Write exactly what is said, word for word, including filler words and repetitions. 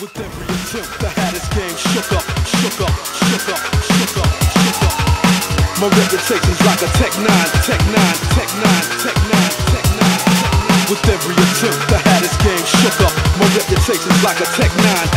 With every attempt, I had this game shook up, shook up, shook up, shook up, shook up. My reputation's like a tech nine, tech nine, tech nine, tech nine, tech nine, tech nine. With every attempt, I had this game shook up. My reputation's like a tech nine,